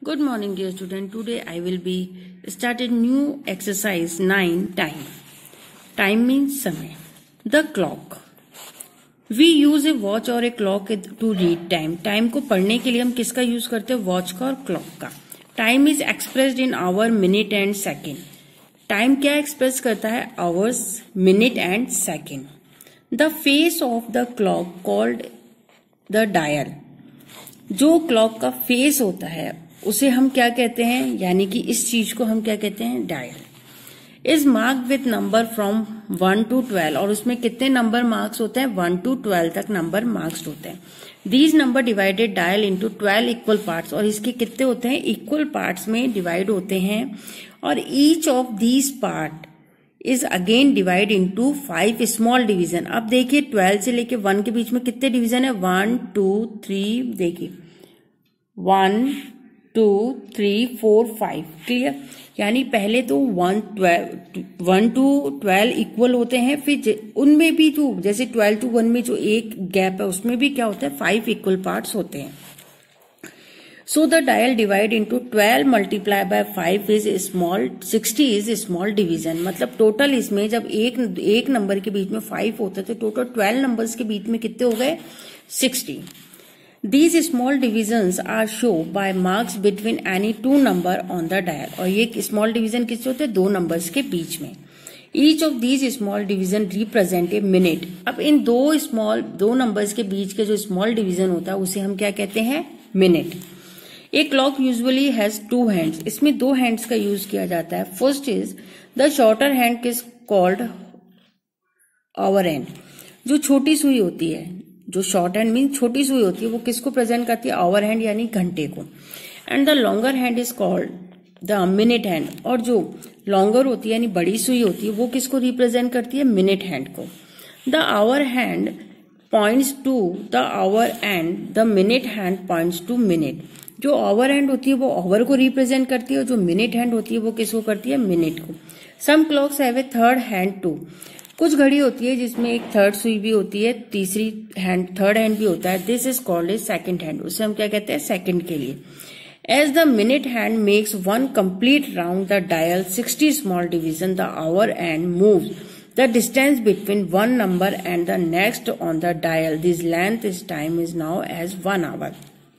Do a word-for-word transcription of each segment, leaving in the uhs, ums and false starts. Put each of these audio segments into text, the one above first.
Good morning, dear student. Today I will be started new exercise nine. Time. Time means समय. The clock. We use a watch or a clock to read time. Time को पढ़ने के लिए हम किसका use करते हैं? Watch का और क्लॉक का. Time is expressed in hour, minute and second. Time क्या एक्सप्रेस करता है? Hours, minute and second. The face of the clock called the dial. जो क्लॉक का फेस होता है उसे हम क्या कहते हैं? यानी कि इस चीज को हम क्या कहते हैं? Dial. Is mark with number from one to twelve. और उसमें कितने नंबर मार्क्स होते हैं? वन टू ट्वेल्व तक नंबर मार्क्स होते हैं. These number divided dial into twelve equal parts. और इसके कितने होते हैं? इक्वल पार्ट्स में डिवाइड होते हैं. और each of these part is again divide into five small division. अब देखिए ट्वेल्व से लेके वन के बीच में कितने डिवीजन है? One two three. देखिए one two three four five. Clear? यानी पहले तो one twelve one to twelve equal होते हैं, फिर उनमें भी जो जैसे ट्वेल्व टू वन में जो एक गैप है उसमें भी क्या होता है? फाइव इक्वल पार्ट्स होते हैं. So the dial divide into twelve multiply by five is small sixty is small division. मतलब टोटल इसमें जब एक एक नंबर के बीच में फाइव होता है तो टोटल ट्वेल्व नंबर्स के बीच में कितने हो गए? Sixty. These small divisions are shown by marks between any two number on the dial. और ये small division किससे होते हैं? दो numbers के बीच में. Each of these small division represent a minute. अब इन दो small दो numbers के बीच के जो small division होता है उसे हम क्या कहते हैं? Minute. A clock usually has two hands. इसमें दो hands का use किया जाता है. First is the shorter hand is called hour hand. जो छोटी सुई होती है, जो शॉर्ट हैंड मीन छोटी सुई होती है, वो किसको प्रेजेंट करती है? आवर हैंड यानी घंटे को. And the longer hand is called the minute hand. और जो लॉन्गर होती है यानी बड़ी सुई होती है वो किसको रिप्रेजेंट करती है? मिनट हैंड को. The hour hand points to the hour and the minute hand points to minute. जो आवर हैंड होती है वो आवर को रिप्रेजेंट करती है और जो मिनट हैंड होती है वो किसको करती है? मिनट को. Some clocks have a third hand too. कुछ घड़ी होती है जिसमें एक थर्ड सुई भी होती है, तीसरी हैंड थर्ड हैंड भी होता है. This is called a second hand. उसे हम क्या कहते हैं? सेकंड के लिए. As the minute hand makes one complete round the dial sixty small division, the hour hand moves the distance between one number and the next on the dial. This length is time is now as one hour.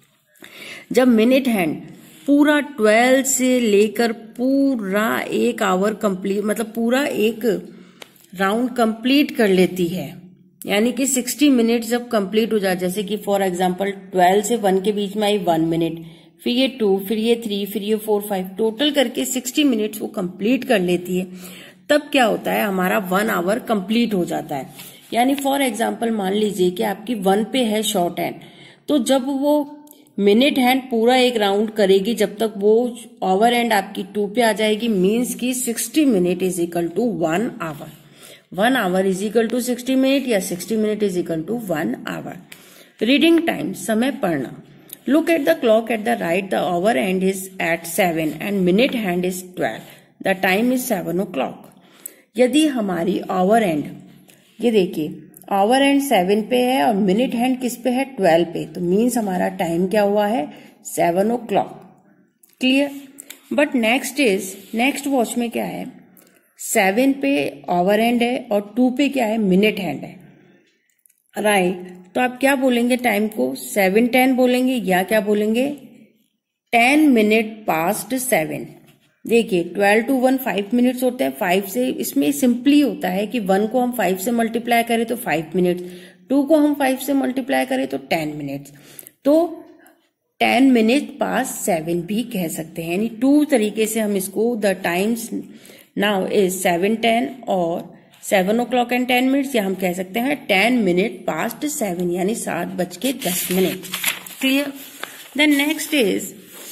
जब minute hand पूरा twelve से लेकर पूरा एक our complete मतलब पूरा एक round complete कर लेती है, यानी कि सिक्सटी मिनट जब कंप्लीट हो जाए, जैसे कि फॉर एग्जांपल ट्वेल्व से वन के बीच में आई वन मिनट, फिर ये टू, फिर ये थ्री, फिर ये फोर, फाइव, टोटल करके सिक्सटी मिनट्स वो कंप्लीट कर लेती है. तब क्या होता है? हमारा वन आवर कंप्लीट हो जाता है. यानी फॉर एग्जाम्पल मान लीजिए कि आपकी वन पे है शॉर्ट हैंड, तो जब वो मिनट हैंड पूरा एक राउंड करेगी जब तक वो आवर हैंड आपकी टू पे आ जाएगी, मीन्स की sixty minute is equal to one hour. One hour is equal to sixty minute या sixty minute is equal to one hour. Reading time, समय पढ़ना. Look at the clock at the right. The hour hand is at seven and minute hand is twelve. The time is seven o'clock. यदि हमारी our hand, ये देखिए our hand seven पे है और minute hand किस पे है? ट्वेल्व पे. तो मीन्स हमारा टाइम क्या हुआ है? Seven o'clock. Clear? But next is next watch में क्या है? सेवन पे आवर हैंड है और टू पे क्या है? मिनट हैंड है. Right right. तो आप क्या बोलेंगे टाइम को? सेवन टेन बोलेंगे या क्या बोलेंगे? Ten minute past seven. देखिए twelve to one five minutes होते हैं. फाइव से इसमें सिंपली होता है कि वन को हम फाइव से मल्टीप्लाई करें तो फाइव मिनट्स, टू को हम फाइव से मल्टीप्लाई करें तो टेन मिनट्स. तो टेन मिनट पास सेवन भी कह सकते हैं. यानी टू तरीके से हम इसको the times now is seven ten और seven o'clock and ten minutes, या हम कह सकते हैं टेन मिनट पास्ट सेवन यानी सात बज के दस मिनट. Clear? Then next is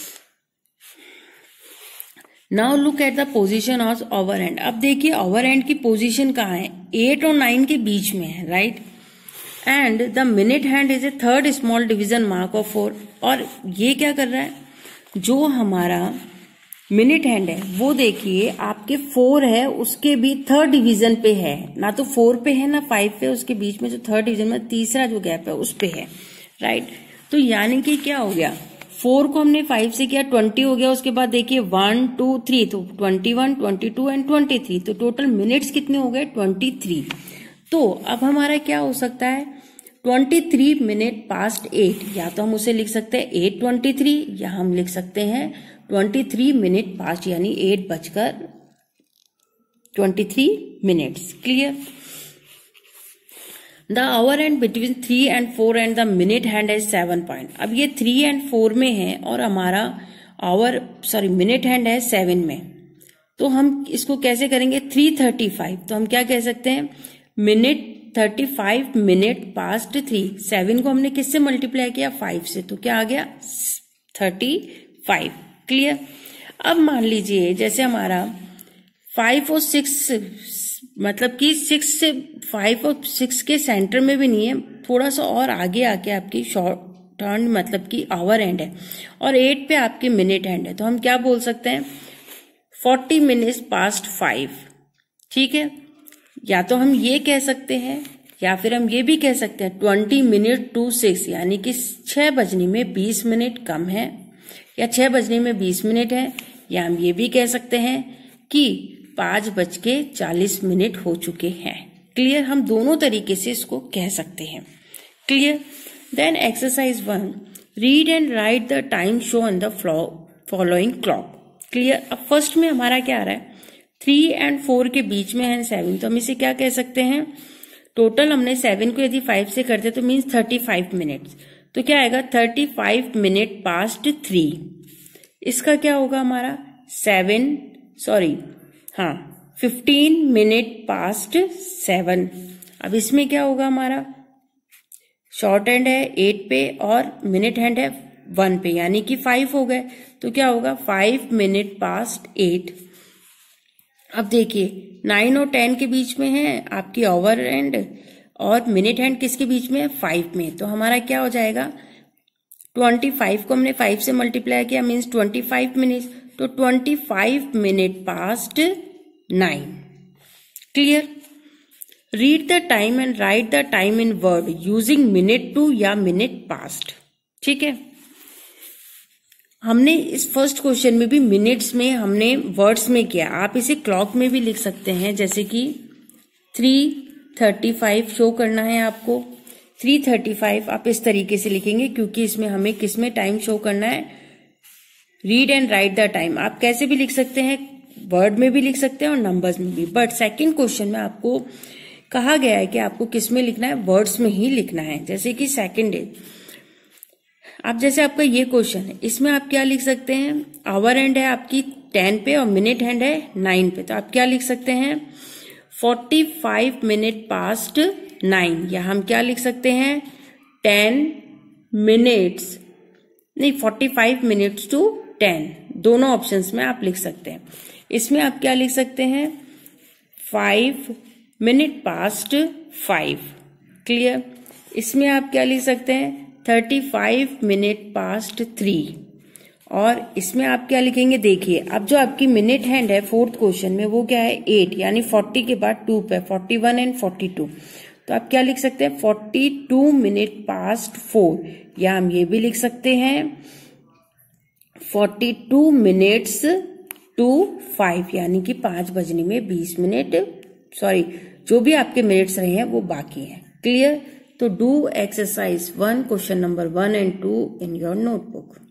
now look at the position of hour hand. अब देखिए आवर हैंड की पोजीशन कहाँ है? एट और नाइन के बीच में है. Right? And the minute hand is a third small division mark of four. और ये क्या कर रहा है? जो हमारा मिनट हैंड है वो देखिए आपके फोर है, उसके भी थर्ड डिवीजन पे है. ना तो फोर पे है ना फाइव पे, उसके बीच में जो थर्ड डिवीजन में तीसरा जो गैप है उस पे है. राइट? तो यानी कि क्या हो गया? फोर को हमने फाइव से किया, ट्वेंटी हो गया। उसके बाद देखिए वन टू थ्री, तो twenty one, twenty two and twenty three, तो टोटल मिनट्स कितने हो गए? Twenty three. तो अब हमारा क्या हो सकता है? Twenty three minute past eight, या तो हम उसे लिख सकते हैं एट ट्वेंटी थ्री, या हम लिख सकते हैं ट्वेंटी थ्री मिनट पास्ट, यानी एट बजकर twenty three minutes. Clear? The hour and between three and four and the minute hand है सेवन पॉइंट। अब ये थ्री एंड फोर में है और हमारा आवर सॉरी मिनट हैंड है सेवन में, तो हम इसको कैसे करेंगे? थ्री थर्टी फाइव, तो हम क्या कह सकते हैं? Minute thirty five minute past three, seven को हमने किससे मल्टीप्लाई किया? फाइव से, तो क्या आ गया? Thirty five. क्लियर? अब मान लीजिए जैसे हमारा फाइव और सिक्स, मतलब कि सिक्स से फाइव और सिक्स के सेंटर में भी नहीं है, थोड़ा सा और आगे आके आपकी शॉर्ट टर्न मतलब कि आवर एंड है, और एट पे आपकी मिनट एंड है, तो हम क्या बोल सकते हैं? Forty minutes past five. ठीक है? या तो हम ये कह सकते हैं, या फिर हम ये भी कह सकते हैं ट्वेंटी मिनट टू सिक्स, यानी कि छह बजने में बीस मिनट कम है, या छह बजने में बीस मिनट है, या हम ये भी कह सकते हैं कि पांच बज के चालीस मिनट हो चुके हैं। क्लियर? हम दोनों तरीके से इसको कह सकते हैं। Clear? Then exercise one, read and write the time show on the following clock. Clear? अब फर्स्ट में हमारा क्या आ रहा है? थ्री एंड फोर के बीच में है सेवन, तो हम इसे क्या कह सकते हैं? टोटल हमने सेवन को यदि फाइव से करते तो मीन्स थर्टी फाइव मिनट्स, तो क्या आएगा? Thirty five minute past three. इसका क्या होगा हमारा? सेवन सॉरी हाँ फिफ्टीन मिनट पास्ट सेवन। अब इसमें क्या होगा हमारा? शॉर्ट हैंड है एट पे और मिनट हैंड है वन पे, यानी कि फाइव हो गए, तो क्या होगा? Five minute past eight. अब देखिए नाइन और टेन के बीच में है आपकी ओवर हैंड, और मिनट हैंड किसके बीच में है? फाइव में, तो हमारा क्या हो जाएगा? ट्वेंटी फाइव को हमने फाइव से मल्टीप्लाई किया, मीन्स ट्वेंटी फाइव मिनट, तो twenty five minute past nine. Clear? Read the time and write the time in word using minute to या मिनट पास्ट। ठीक है? हमने इस फर्स्ट क्वेश्चन में भी मिनट्स में हमने वर्ड्स में किया, आप इसे क्लॉक में भी लिख सकते हैं, जैसे कि थ्री थर्टी फाइव शो करना है आपको, थ्री थर्टी फाइव आप इस तरीके से लिखेंगे, क्योंकि इसमें हमें किसमें टाइम शो करना है? Read and write the time. आप कैसे भी लिख सकते हैं, वर्ड में भी लिख सकते हैं और नंबर्स में भी, बट सेकंड क्वेश्चन में आपको कहा गया है कि आपको किस में लिखना है? वर्ड्स में ही लिखना है। जैसे कि सेकंड है, आप जैसे आपका ये क्वेश्चन है, इसमें आप क्या लिख सकते हैं? आवर हैंड है आपकी टेन पे और मिनट हैंड है नाइन पे, तो आप क्या लिख सकते हैं? Forty five minute past nine, या हम क्या लिख सकते हैं? टेन मिनट्स नहीं forty five minutes to ten, दोनों ऑप्शंस में आप लिख सकते हैं। इसमें आप क्या लिख सकते हैं? Five minute past five. Clear? इसमें आप क्या लिख सकते हैं? Thirty five minute past three. और इसमें आप क्या लिखेंगे? देखिए अब जो आपकी मिनट हैंड है फोर्थ क्वेश्चन में, वो क्या है? एट, यानी फोर्टी के बाद टू पे, forty one and forty two, तो आप क्या लिख सकते हैं? Forty two minute past four, या हम ये भी लिख सकते हैं forty two minutes to five, यानी कि पांच बजने में बीस मिनट, सॉरी जो भी आपके मिनट्स रहे हैं वो बाकी हैं। क्लियर? तो do exercise one question number one and two in your notebook.